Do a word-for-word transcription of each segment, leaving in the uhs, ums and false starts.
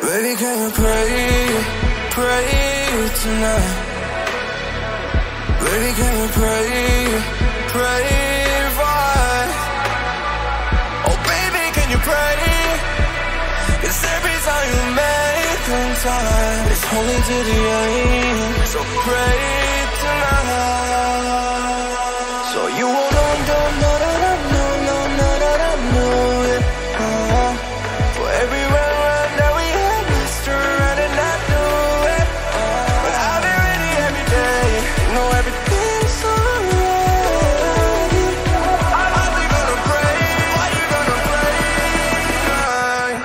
Baby, can you pray, pray tonight? Baby, can you pray, pray for us? Oh baby, can you pray? 'Cause every time you make time, it's holding to the end. So pray tonight. So you won't know, don't know, no, no, no, no, no, no, no, it. Uh-huh. For every round, round that we had, let's turn around and not do it. Uh-huh. But I'll be ready every day. You know everything's alright. Are you gonna pray? Are you gonna pray tonight?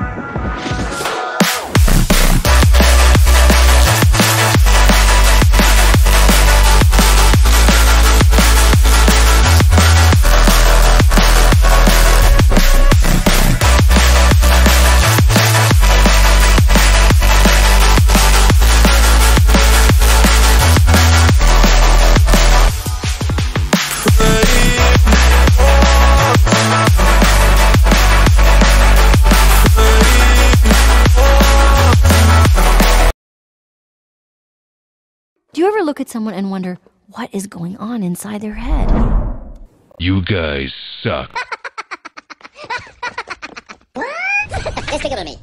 Do you ever look at someone and wonder what is going on inside their head? You guys suck. Let's take it on me.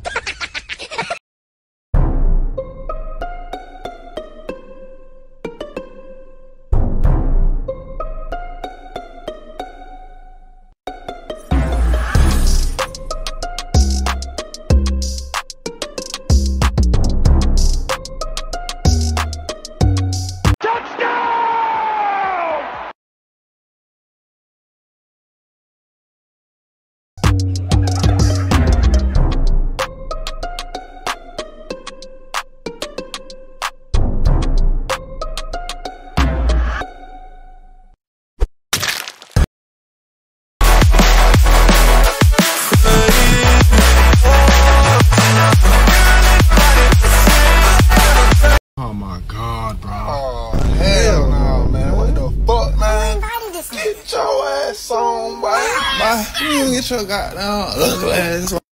Oh my god, bro. Oh, hell no, man. What the fuck, man? Get your ass on, boy. Bye. You get your goddamn ugly ass on.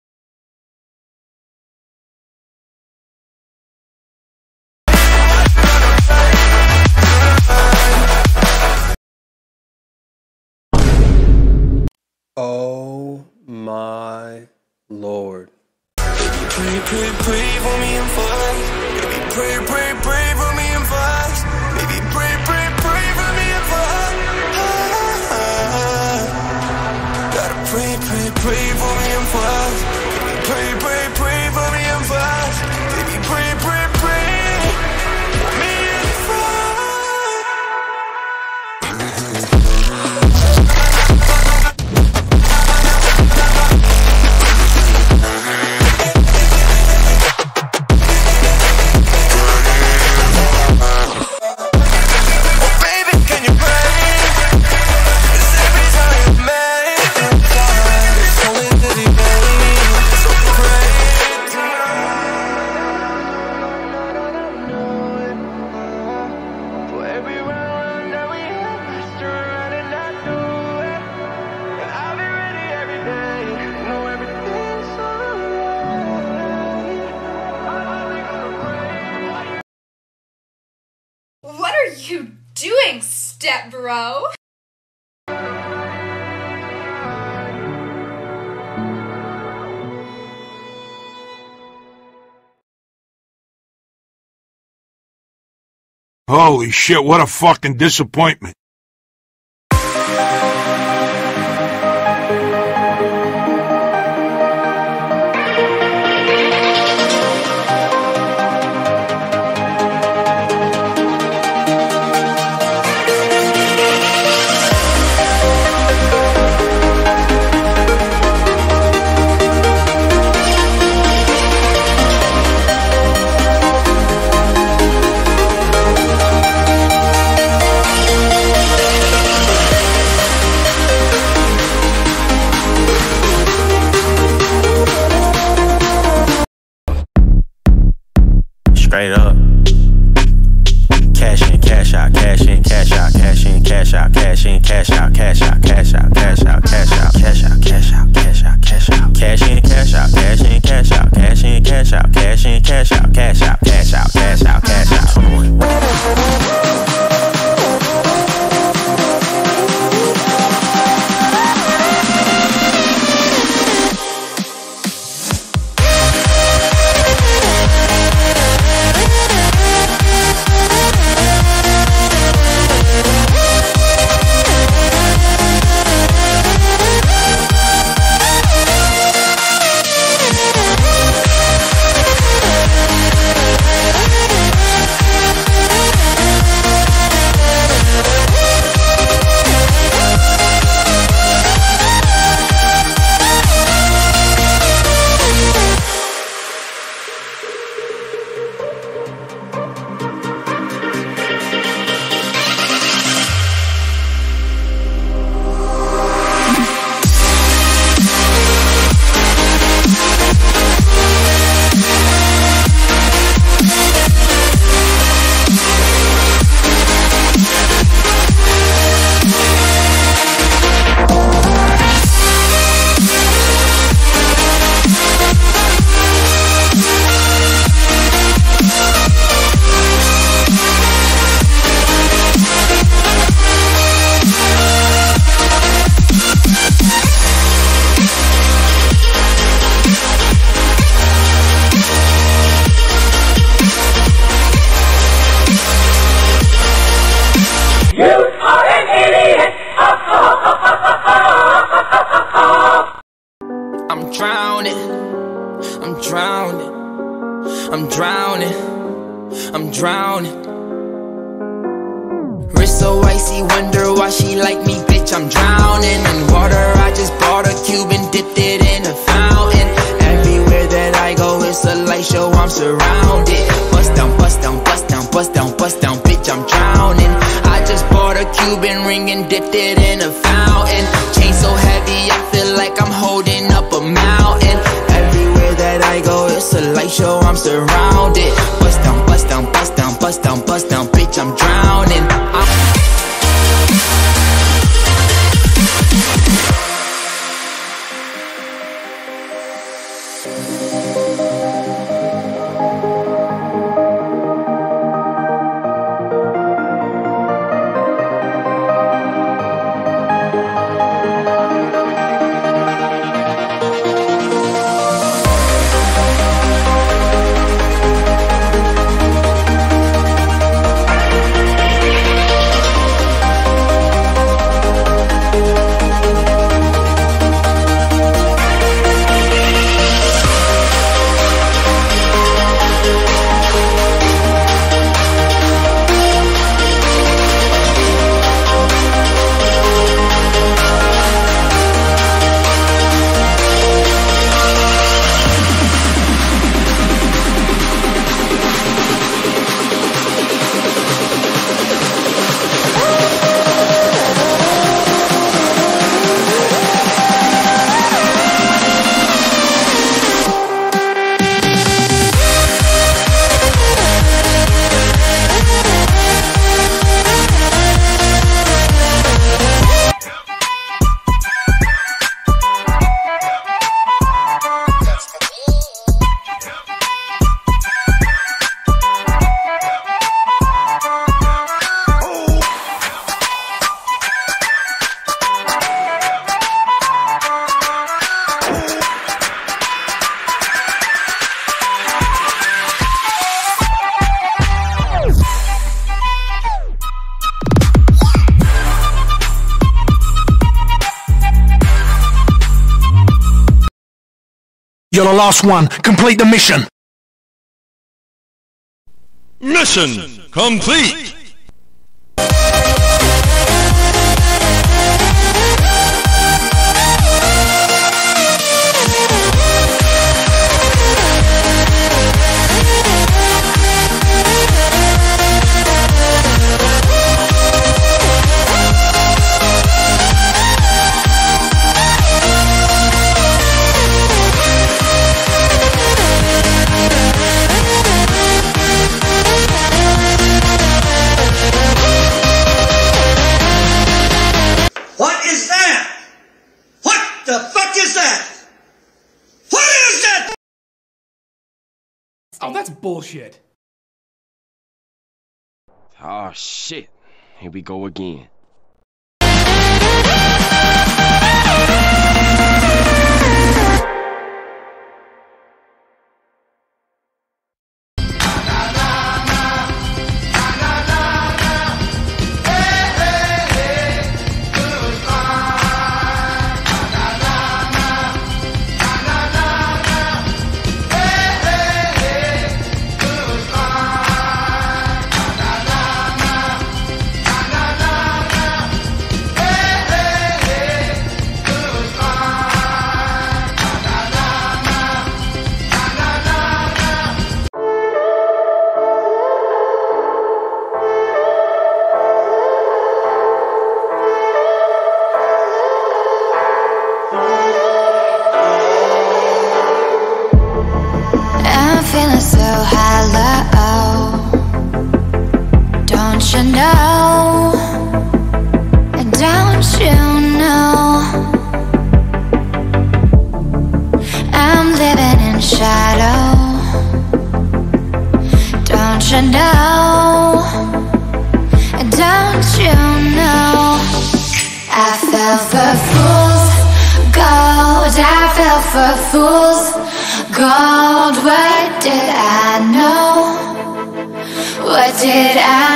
Oh my Lord. Pray, pray, pray for me and fast. Baby, pray, pray, pray for me and fast. Baby, pray, pray, pray for me and fast. Ah, ah, ah. Gotta pray, pray, pray for me and fast. Baby, pray, pray, pray for me and fast. Baby, pray, pray, pray for me and fast. What are you doing, step bro? Holy shit, what a fucking disappointment. Straight up. Cash in, cash out, cash in, cash out, cash in, cash out, cash in, cash out, cash out, cash out, cash out, cash out, cash out, cash out, cash out, cash out, cash in, cash out, cash in, cash out, cash in, cash I'm drowning, I'm drowning. Wrist so icy, wonder why she like me, bitch, I'm drowning. In water, I just bought a cube and dipped it in a fountain. Everywhere that I go, it's a light show, I'm surrounded. Bust down, bust down, bust down, bust down, bust down, bitch, I'm drowning. I just bought a Cuban ring and dipped it in a fountain. Chain so heavy, I feel like I'm holding up a mountain. Everywhere that I go, it's a light show, I'm surrounded. Bust down, bust down, bust down, bust down, bust down, bitch, I'm drowning. I'm You're the last one. Complete the mission. Mission complete! Oh, that's bullshit. Oh, shit. Here we go again. For fools gold, what did I know? What did I